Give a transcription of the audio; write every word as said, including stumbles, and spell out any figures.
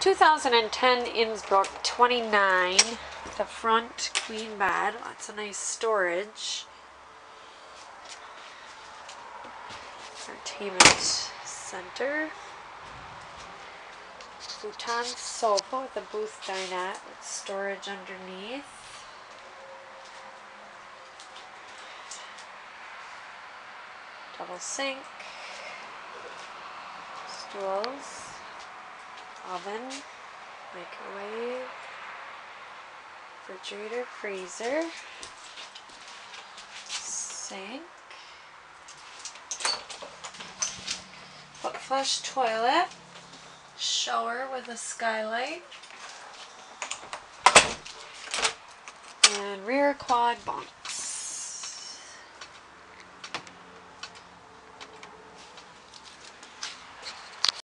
two thousand ten Innsbrook twenty-nine. The front queen bed. Lots of nice storage. Entertainment center. Futon sofa with a booth dinette with storage underneath. Double sink. Stools. Oven. Microwave. Refrigerator, freezer. Sink. Foot flush toilet. Shower with a skylight. And rear quad bunk.